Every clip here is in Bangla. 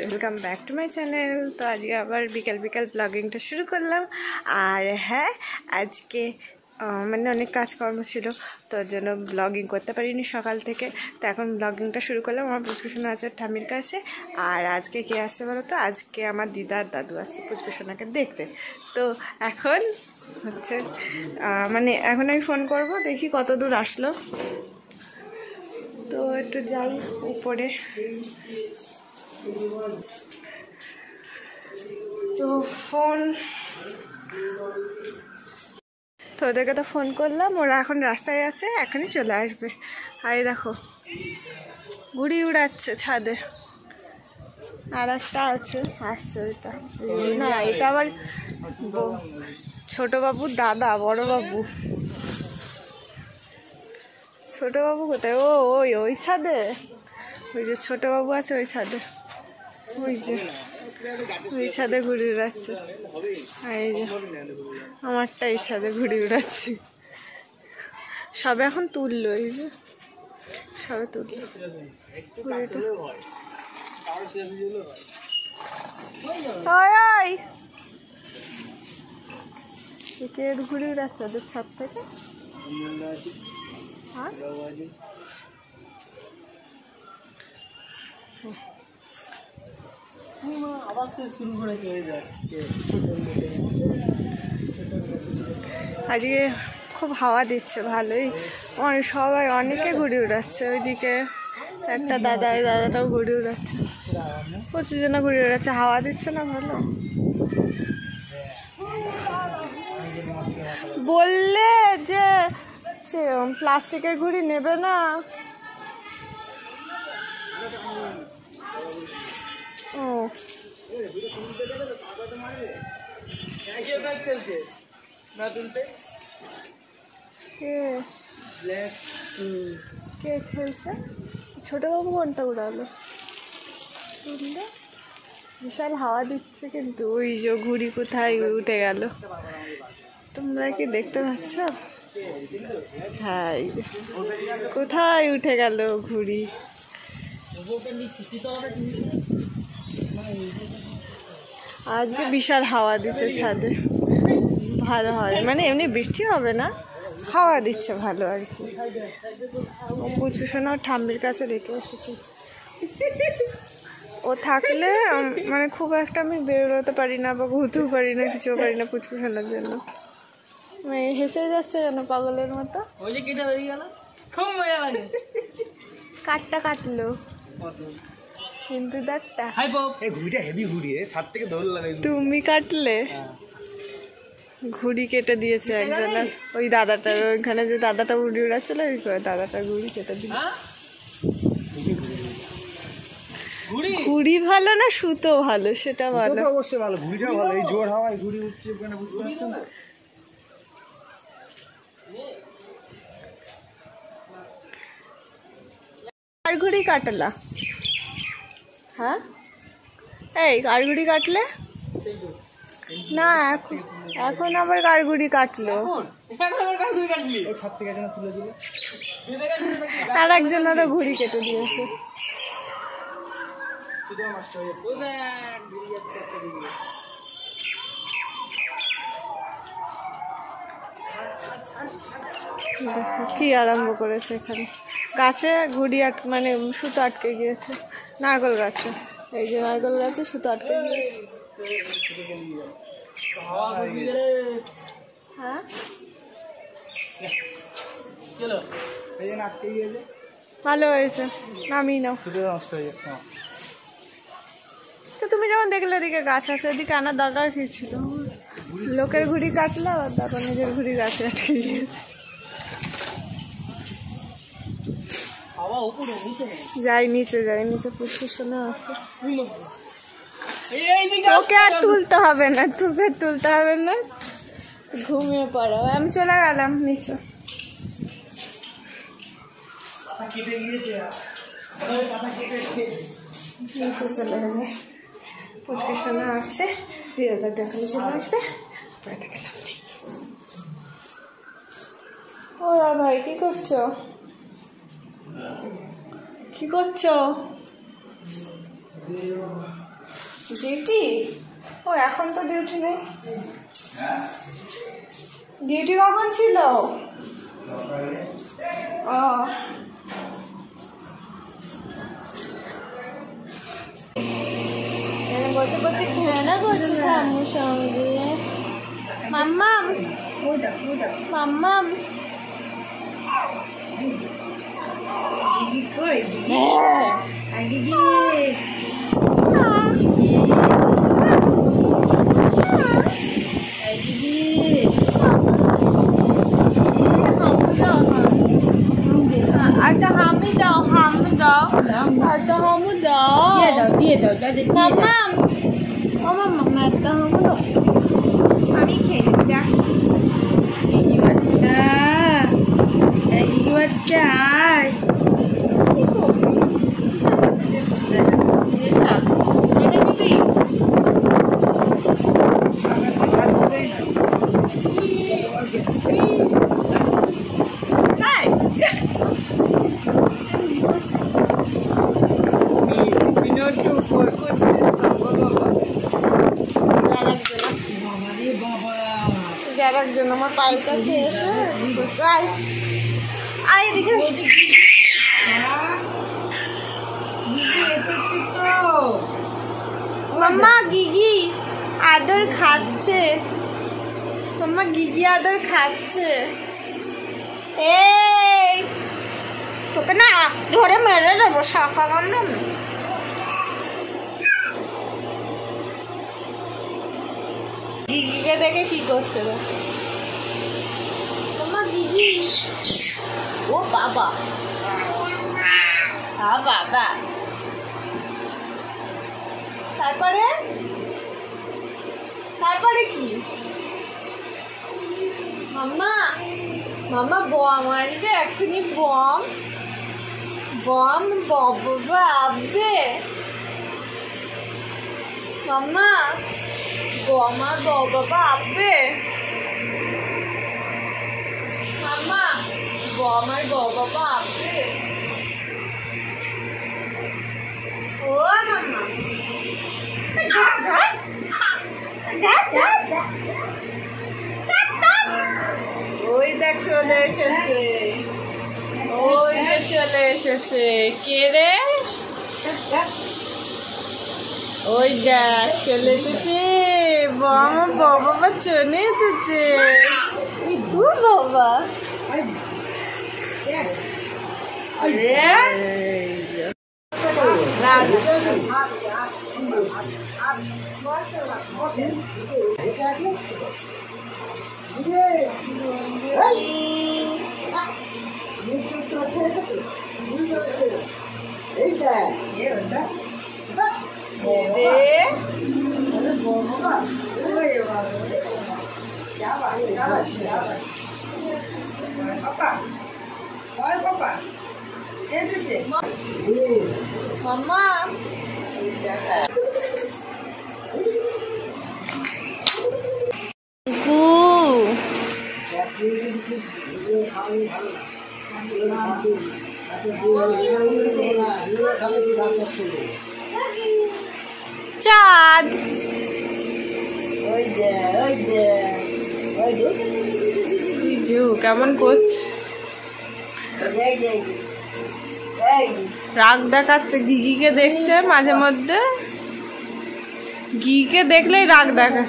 Welcome back to my channel. তো আজকে আবার বিকেল বিকেল ব্লগিংটা শুরু করলাম। আর হ্যাঁ, আজকে মানে অনেক কাজকর্ম ছিল, তোর জন্য ব্লগিং করতে পারিনি সকাল থেকে। তো এখন ব্লগিংটা শুরু করলাম আমার পুচকুসোনা আছে ঠাম্মির কাছে। আর আজকে কে আসছে বলো তো? আজকে আমার দিদার দাদু আসছে পুচকুসোনাকে দেখতে। তো এখন হচ্ছে মানে এখন আমি ফোন করব, দেখি কত দূর আসলো। তো একটু যাই উপরে। তো ফোন তো ওদেরকে তো ফোন করলাম, ওরা এখন রাস্তায় আছে, এখনই চলে আসবে। আর দেখো ঘুড়ি উড়াচ্ছে ছাদে। আর একটা আছে, আসছে ওইটা না, এটা আবার ছোট বাবুর দাদা, বড় বাবু। ছোট বাবু কোথায়? ও ওই ওই ছাদে, ওই যে ছোট বাবু আছে ওই ছাদে, ওই যে ওই ছাদে ঘুড়ি উড়াচ্ছে। এই যে আমারটা এই ছাদে ঘুড়ি উড়াচ্ছি। সবে এখন তুললো, এই যে সবে তুললো ঘুড়ি উড়াচ্ছে ওদের ছাদ থেকে। আজকে খুব হাওয়া দিচ্ছে ভালোই, সবাই অনেকে ঘুড়ি উড়াচ্ছে। ওইদিকে একটা দাদা, ওই দাদাটাও ঘুড়ি উড়াচ্ছে, প্রচুর জন ঘুড়ি উড়াচ্ছে। হাওয়া দিচ্ছে না ভালো? বললে যে প্লাস্টিকের ঘুড়ি নেবে না। ও কে খেলছে? ছোটবাবু কোনটা উড়ালো? বিশাল হাওয়া দিচ্ছে কিন্তু। ওই যে ঘুড়ি কোথায় উঠে গেল, তোমরা কি দেখতে পাচ্ছ? হ্যাঁ, কোথায় উঠে গেল ঘুড়ি। আজকে বিশাল হাওয়া দিচ্ছে ছাদে, ভালো হয়। মানে এমনি বৃষ্টি হবে না, হাওয়া দিচ্ছে ভালো আর কি। পুচকুসোনা ঠাম্মির কাছে রেখে এসেছি। ও থাকলে মানে খুব একটা আমি বেরোতে পারি না বা ঘুরতেও পারি না, কিছুও পারি না পুচকুসোনার জন্য। হেসে যাচ্ছে কেন পাগলের মতো? কাটটা কাটলো কিন্তু দাঁতটা তুমি কাটলে, ঘুড়ি কেটে দিয়েছে একজনের। ওই দাদাটার ওইখানে যে দাদাটা ঘুড়ি উড়াচ্ছিল, ওই দাদাটার ঘুড়ি কেটে দিল। ঘুড়ি ভালো না সুতো ভালো? সেটা ভালো, অবশ্যই ভালো। ঘুড়িটা ভালো, এই জোর হাওয়ায় ঘুড়ি উঠছে ওখানে, বুঝতে পারছো না? আর ঘুড়ি কাটলা? হ্যাঁ, এই কার ঘুড়ি কাটলে না? এখন আবার কার ঘুড়ি কাটলো? আর একজনেরও ঘুড়ি কেটে দিয়েছে। কি আরম্ভ করেছে এখানে? গাছে ঘুড়ি মানে সুতো আটকে গিয়েছে, নারকেল গাছে। এই যে নারকেল গাছে সুতো আটকে গিয়েছে। হ্যাঁ, ভালো হয়েছে, নামিয়ে নাও। তো তুমি যখন দেখলে এদিকে গাছ আছে, এদিকে আনার দরকার কি ছিল? লোকের ঘুড়ি কাটলো, আর তারপর নিজের ঘুড়ি গাছে আটকে গিয়েছে। যাই নিচে, যাই নিচে, পুচকুসোনা আছে। তোকে আর তুলতে হবে না, তোকে তুলতে হবে না, ঘুমিয়ে পড়ো। আমি চলে গেলাম নিচে। নিচে চলে যাবে, পুচকুসোনা আছে, দিদাটা দেখালে চলে আসবে। ও ভাই, কি করছো? কি করছো? ডিউটি? ও এখন তো ডিউটি নেই। ডিউটি কখন ছিল? ও বলতে বলতে ঘেনা করছে আম্মুর সঙ্গে। মাম্মাম মাম্মাম আচ্ছা হামি দাও হামি দাও আচ্ছা হামু দাও দিয়ে দাও মাম্মাম ও মাম্মা একটা হামু দাও। আমি খেয়ে নেবো দেখ। বাচ্চা বাচ্চা কি করবি? এটা নিবি? যারার জন্য আমার পায়ের কাছে এসে চাই আয় দেখে মাম্মা গিগি আদর খাচ্ছে। মাম্মা গিগি আদর খাচ্ছে। এই তোকে না ধরে মেরে দেবো শাখা বান্ধব। গিগিকে দেখে কি করছে মাম্মা গিগি? ও বাবা হ্যাঁ বাবা। তারপরে তারপরে কি মাম্মা? মাম্মা বম আনবে এক্ষুনি বম বম বাবে মাম্মা বম আর বাবা আবে মাম্মা বম আর বাবা আবে। ও মাম্মা ওই দেখ চলে এসেছে। ওই যে চলে এসেছে। কে রে? ওই দেখ চলে এসেছে। আমার বাবা চলে এসেছে। বাবা মাম্মা চাঁদ কেমন করছে? রাগ দেখাচ্ছে। গিগিকে দেখছে মাঝে মধ্যে। গিগিকে দেখলেই রাগ দেখা।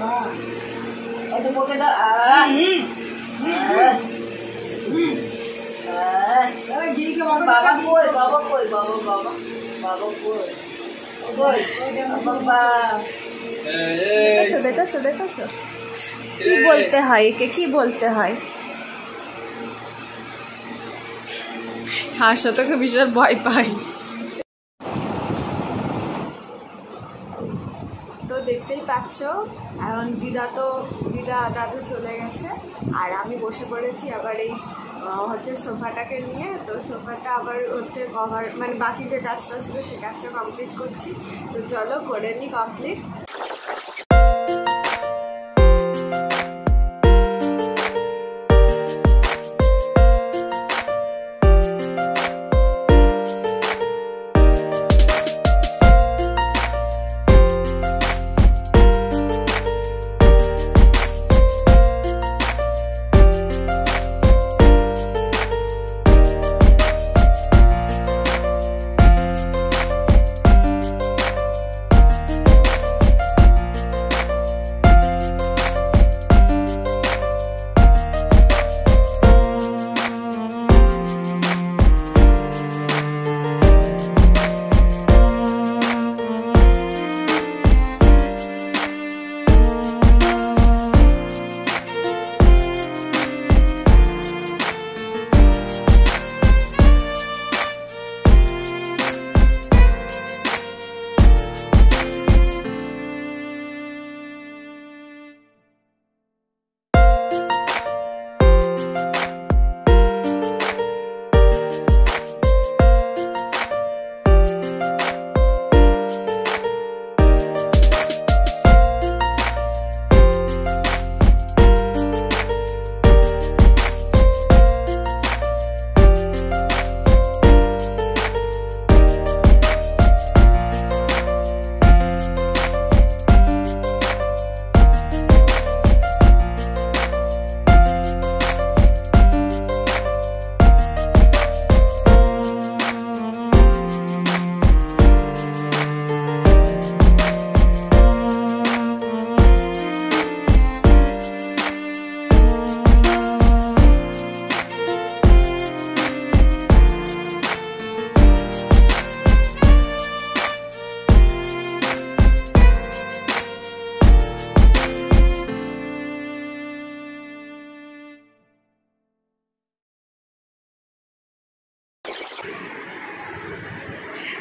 দেখেছো দেখেছো কি বলতে হয় একে, কি বলতে হয়। হাসা তোকে বিশাল ভয় পাই। তো দেখতেই পাচ্ছ এখন দিদা দাদু চলে গেছে আর আমি বসে পড়েছি আবার এই হচ্ছে সোফাটাকে নিয়ে। তো সোফাটা আবার হচ্ছে কভার মানে বাকি যে কাজটা ছিল সে কাজটা কমপ্লিট করছি। তো চলো করে নি কমপ্লিট।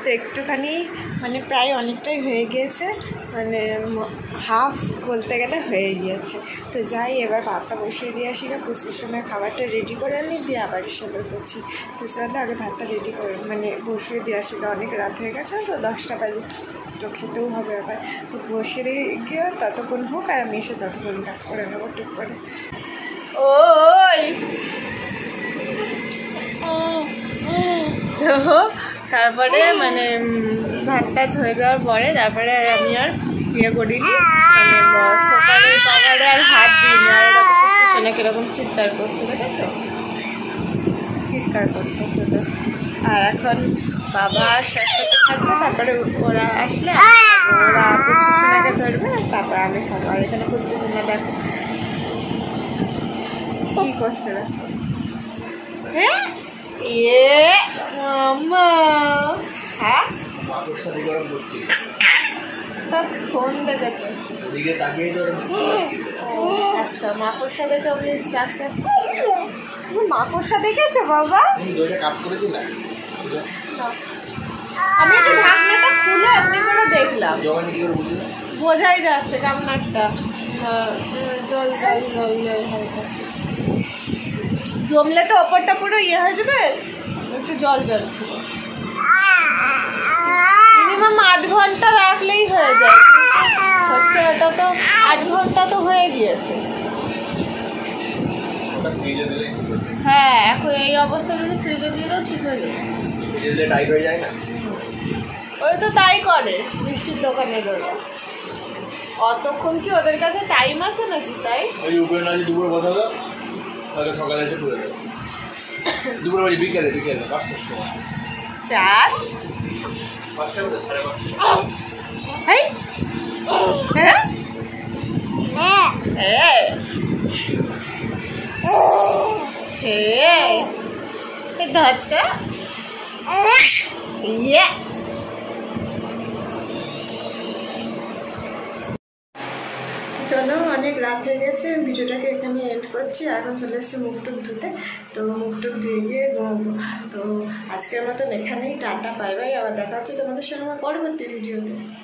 তো একটুখানি মানে প্রায় অনেকটাই হয়ে গিয়েছে, মানে হাফ বলতে গেলে হয়ে গিয়েছে। তো যাই এবার ভাতটা বসিয়ে দিয়ে আসি, পুচকুর সময় খাবারটা রেডি করে আনি, দিয়ে আবার সবার করছি। তো চলো আগে ভাতটা রেডি করে মানে বসিয়ে দিয়ে আসি, অনেক রাত হয়ে গেছে, তো 10টা বাজে, তো খেতেও হবে আবার। তো বসিয়ে গিয়ে ততক্ষণ হোক আর আমি এসে ততক্ষণ কাজ করে নেবো টুক করে। ওই তারপরে মানে ভাতটা হয়ে যাওয়ার পরে তারপরে আমি আর ইয়ে করিনি, মানে সোপারের কভারে আর হাত দিইনি। আর এরকম কিরকম চিৎকার করছে, দেখেছো? চিৎকার করছে শুধু। আর এখন বাবা সাথে খাচ্ছে, তারপরে ওরা আসলে ওরা কুচকুচুনাকে ধরবে, তারপরে আমি খাবো। আর এখানে কুচকুচুনা দেখো কি করছে, দেখো। হ্যাঁ হ্যাঁ ফোন দেখেছে, আচ্ছা মাকড়সা দেখে আপনি চারটে মাকড়সা দেখেছো বাবা? আমি একটু ঢাকনাটা খুলে আপনি করে দেখলাম, বোঝাই যাচ্ছে কামনারটা জল জল জল জল জমলে তো ওপরটা পুরো ইয়ে হয়ে যাবে, একটু জল জল ছিল। মিনিমাম 8 ঘন্টা রাখলেই হয়ে যায়, হচ্ছে এটা তো 8 ঘন্টা তো হয়ে গিয়েছে। হ্যাঁ এখন এই অবস্থা যদি ফ্রিজে দিলেও ঠিক হয়ে যাবে, ওই তো তাই করে মিষ্টির দোকানের ওরা। অতক্ষণ কি ওদের কাছে টাইম আছে নাকি? তাই দুপুরে বসালো, সকালে এসে করে দেবে, দুপুরে বাজে বিকেলে 5টার সময় 4 ধরতে ইয়ে। চলো অনেক রাত হয়ে গেছে, ভিডিওটাকে এখানে এন্ড করছি। এখন চলে এসেছি মুখ টুক ধুতে, তো মুখ টুক ধুয়ে গিয়ে ঘুমাবো। তো আজকের মতন এখানেই টাটা, বাই বাই। আবার দেখা হচ্ছে তোমাদের সঙ্গে আমার পরবর্তী ভিডিওতে।